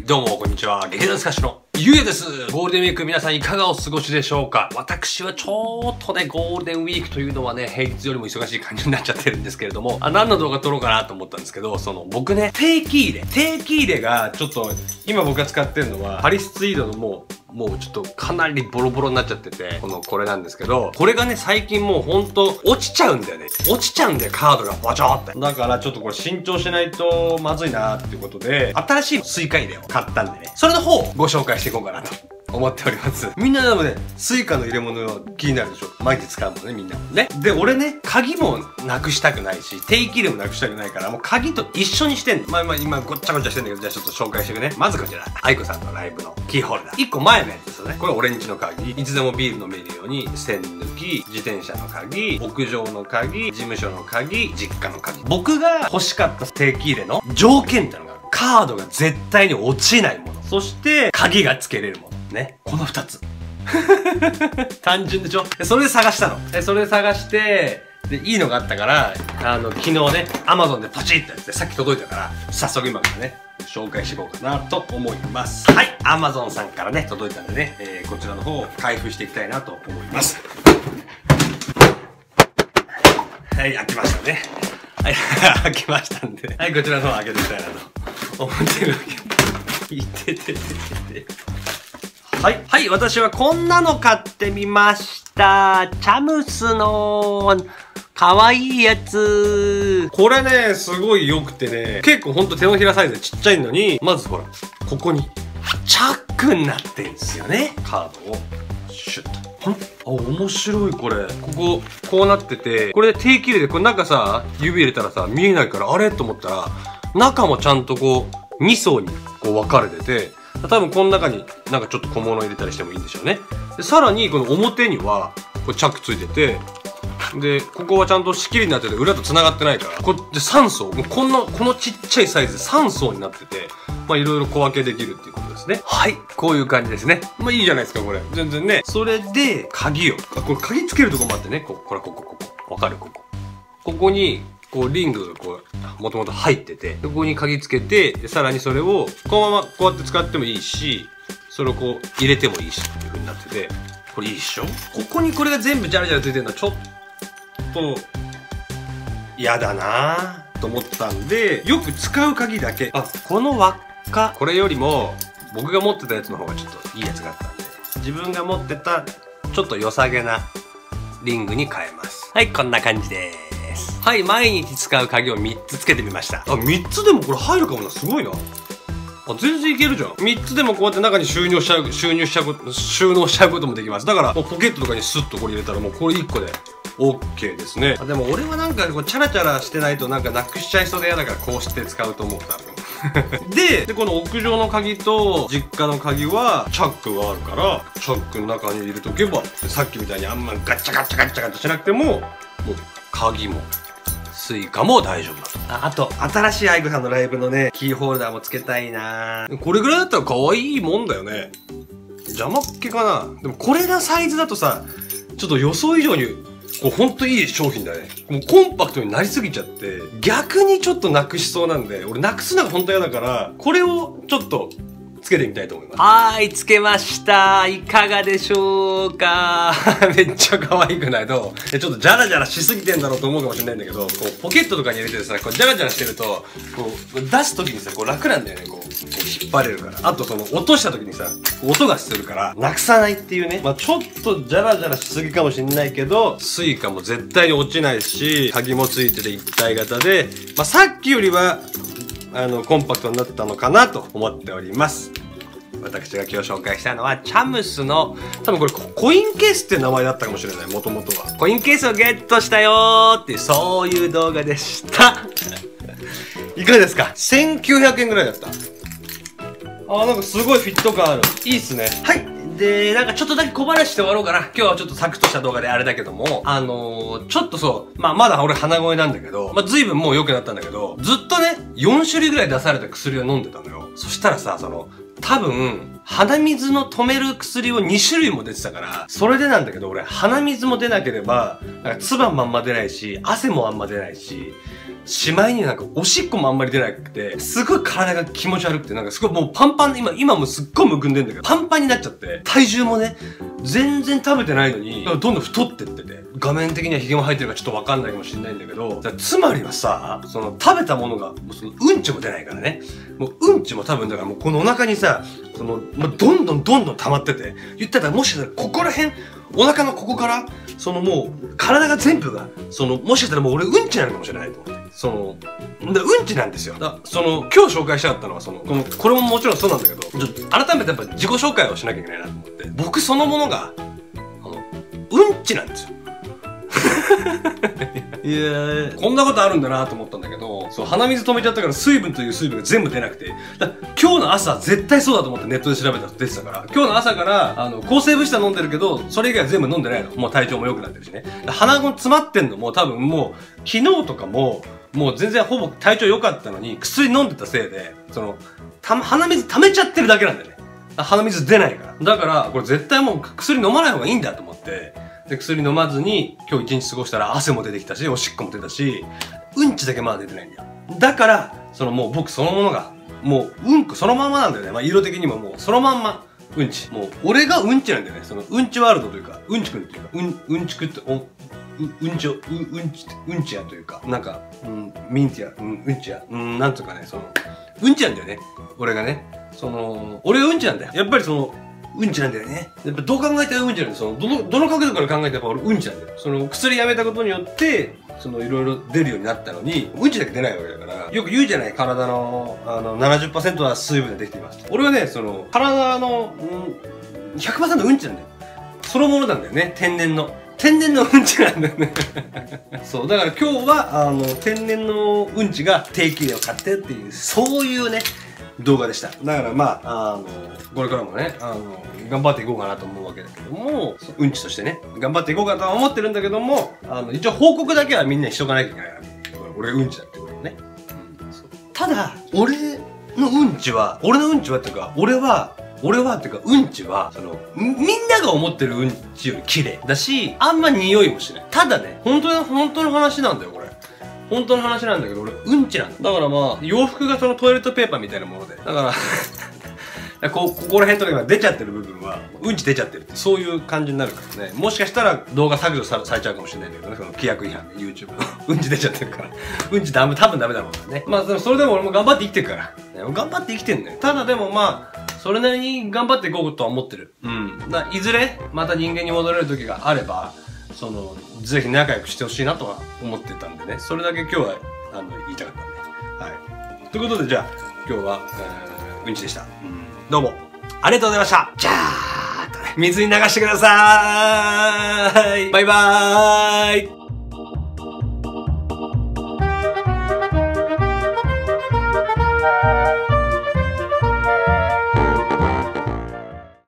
どうも、こんにちは。劇団スカッシュのゆうやです。ゴールデンウィーク皆さんいかがお過ごしでしょうか？私はちょっとね、ゴールデンウィークというのはね、平日よりも忙しい感じになっちゃってるんですけれども、何の動画撮ろうかなと思ったんですけど、僕ね、定期入れがちょっと、今僕が使ってるのは、パリスツイードのもうちょっとかなりボロボロになっちゃってて、これなんですけど、これがね、最近もうほんと落ちちゃうんだよね。落ちちゃうんだよ、カードがボチョって。だからちょっとこれ新調しないとまずいなーっていうことで、新しいスイカ入れを買ったんでね、それの方をご紹介していこうかなと思っております。みんなでもね、スイカの入れ物は気になるでしょ？毎日使うもんね、みんなもね。で、俺ね、鍵もなくしたくないし、定期入れもなくしたくないから、もう鍵と一緒にしてんの。今ごっちゃごちゃしてんだけど、じゃあちょっと紹介していくね。まずこちら。愛子さんのライブのキーホルダー。1個前のやつですよね。これオレンジの鍵。いつでもビール飲めるように、栓抜き、自転車の鍵、屋上の鍵、事務所の鍵、実家の鍵。僕が欲しかった定期入れの条件ってのが、カードが絶対に落ちないもの。そして、鍵がつけれるもの。ね。この2つ。単純でしょ？それで探したの。それで探して、で、いいのがあったから、昨日ね、Amazon でポチッとやってさっき届いたから、早速今からね、紹介していこうかなと思います。はい、Amazon さんからね、届いたんでね、こちらの方を開封していきたいなと思います。はい、開きましたね。はい、開きましたんで、はい、こちらの方を開けていきたいなと思ってるわけ。いててててて。はい。はい、私はこんなの買ってみました。チャムスの、かわいいやつ。これね、すごい良くてね、結構ほんと手のひらサイズでちっちゃいのに、まずほら、ここに、チャックになってるんですよね。カードを、シュッと。面白いこれ。こうなってて、これで定期入れで、これ中さ、指入れたらさ、見えないから、あれと思ったら、中もちゃんと2層に分かれてて、多分この中になんかちょっと小物入れたりしてもいいんでしょうね。で、さらにこの表には、これチャックついてて、で、ここはちゃんと仕切りになってて裏と繋がってないから、これで3層、もうこのちっちゃいサイズで3層になってて、いろいろ小分けできるっていうことですね。はい。こういう感じですね。いいじゃないですか、これ。全然ね。それで、鍵を。これ鍵つけるとこもあってね。ここ。わかる？ここに、リングがもともと入ってて、ここに鍵つけて、でさらにそれを、このままこうやって使ってもいいし、それを入れてもいいし、っていう風になってて、これいいっしょ？ここにこれが全部ジャラジャラついてるのはちょっと、嫌だなぁと思ったんで、よく使う鍵だけ、この輪っか、これよりも、僕が持ってたやつの方がちょっといいやつがあったんで、自分が持ってた、ちょっと良さげなリングに変えます。はい、こんな感じでーす。はい、毎日使う鍵を3つつけてみました。3つでもこれ入るかもな。すごいな。全然いけるじゃん。3つでもこうやって中に収納しちゃうこともできます。だから、もうポケットとかにスッとこれ入れたらもうこれ1個で OK ですね。でも俺はなんかチャラチャラしてないとなんかなくしちゃいそうで嫌だからこうして使うと思う、多分。で、この屋上の鍵と実家の鍵はチャックがあるから、チャックの中に入れとけば、さっきみたいにあんまガチャガチャしなくても、もう鍵も、スイカも大丈夫だと。あと、新しい愛子さんのライブのね、キーホルダーもつけたいなぁ。これぐらいだったら可愛いもんだよね。邪魔っ気かな。でもこれのサイズだとさ、ちょっと予想以上に、ほんといい商品だね。もうコンパクトになりすぎちゃって、逆にちょっとなくしそうなんで、俺なくすのがほんと嫌だから、これをちょっと、つけてみたいと思います。はーい、つけました。いかがでしょうか？めっちゃ可愛くないと。ちょっとジャラジャラしすぎてんだろうと思うかもしれないんだけど、ポケットとかに入れてさ、ジャラジャラしてると、出す時にさ、楽なんだよね、引っ張れるから。あと落とした時にさ、音がするから、なくさないっていうね。ちょっとジャラジャラしすぎかもしれないけど、スイカも絶対に落ちないし、鍵もついてて一体型で、さっきよりは、コンパクトになったのかなと思っております。私が今日紹介したのは、チャムスの、多分これコインケースっていう名前だったかもしれない、もともとは。コインケースをゲットしたよーっていう、そういう動画でした。いかがですか？ 1900 円ぐらいだった。なんかすごいフィット感ある。いいっすね。はい。で、なんかちょっとだけ小話して終わろうかな。今日はちょっとサクッとした動画であれだけども、ちょっとそう、まだ俺鼻声なんだけど、随分もう良くなったんだけど、ずっとね、4種類ぐらい出された薬を飲んでたのよ。そしたらさ、 多分、鼻水の止める薬を2種類も出てたから、それでなんだけど、俺、鼻水も出なければ、唾もあんま出ないし、汗もあんま出ないし、しまいになんかおしっこもあんまり出なくて、すごい体が気持ち悪くて、なんかすごいもうパンパンで、今もすっごいむくんでんだけど、パンパンになっちゃって、体重もね、全然食べてないのに、どんどん太ってってて、画面的にはヒゲも生えてるからちょっとわかんないかもしれないんだけど、つまりはさ、その食べたものが、もうそのうんちも出ないからね、もううんちも多分だからもうこのお腹にさ、その、どんどん溜まってて、言ったらもしかしたらここら辺、お腹のここから、そのもう、体が全部が、その、もしかしたらもう俺うんちなのかもしれないと思って。その、うんちなんですよ。その、今日紹介したかったのは、その、これももちろんそうなんだけど、改めてやっぱ自己紹介をしなきゃいけないなと思って、僕そのものが、うんちなんですよ。いやー、こんなことあるんだなと思ったんだけど、そう、鼻水止めちゃったから水分という水分が全部出なくて、今日の朝絶対そうだと思ってネットで調べたら出てたから、今日の朝から、抗生物質は飲んでるけど、それ以外は全部飲んでないの。もう体調も良くなってるしね。鼻が詰まってんのも多分もう、昨日とかも、もう全然ほぼ体調良かったのに、薬飲んでたせいで、その、鼻水溜めちゃってるだけなんだよね。鼻水出ないから。だから、これ絶対もう薬飲まない方がいいんだと思って、で、薬飲まずに今日一日過ごしたら汗も出てきたし、おしっこも出たし、うんちだけまだ出てないんだよ。だから、そのもう僕そのものが、もううんこそのまんまなんだよね。まあ色的にももうそのまんま、うんち。もう俺がうんちなんだよね。そのうんちワールドというか、うんちくんっていうか、うんちくって、うんちやというか、なんか、ミンティア、うんちや、なんとかね、その、うんちなんだよね。俺がね。その、俺がうんちなんだよ。やっぱりその、うんちなんだよね。やっぱどう考えたらうんちなんだよ。その、どの角度から考えたら俺うんちなんだよ。その、薬やめたことによって、その、いろいろ出るようになったのに、うんちだけ出ないわけだから、よく言うじゃない、体の、70% は水分でできています。俺はね、その、体の、100% うんちなんだよ。そのものなんだよね。天然のうんちなんだよね。そう。だから今日は、天然のうんちが定期でを買ってっていう、そういうね、動画でした。だからまあ、これからもね、頑張っていこうかなと思うわけだけども、うんちとしてね、頑張っていこうかとは思ってるんだけども、一応報告だけはみんなにしとかなきゃいけないから。俺がうんちだってことね。ただ、俺のうんちはっていうか、俺はっていうか、うんちは、その、みんなが思ってるうんちより綺麗だし、あんま匂いもしない。ただね、本当の話なんだよ、これ。本当の話なんだけど、俺、うんちなんだ。だからまあ、洋服がそのトイレットペーパーみたいなもので。だからここら辺とか今出ちゃってる部分は、うんち出ちゃってるって、そういう感じになるからね。もしかしたら動画削除されちゃうかもしれないんだけどね、その規約違反で YouTube の。うんち出ちゃってるから。うんち多分ダメだろうからね。まあ、それでも俺も頑張って生きてるから。頑張って生きてんだよ。ただでもまあ、それなりに頑張っていこうとは思ってる。いずれ、また人間に戻れる時があれば、その、ぜひ仲良くしてほしいなとは思ってたんでね。それだけ今日は、言いたかったんで。はい。ということで、じゃあ、今日は、うんちでした。どうも、ありがとうございました。じゃーっとね、水に流してくださーい。バイバーイ。